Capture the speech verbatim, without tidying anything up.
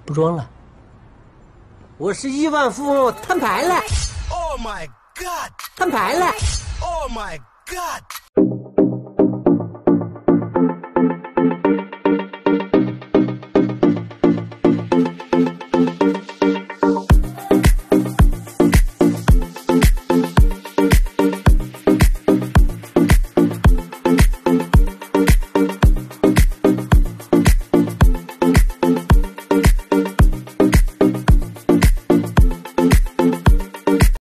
不装了。 我是亿万富翁，摊牌了。 Oh my god！ 摊牌了。 Oh my god！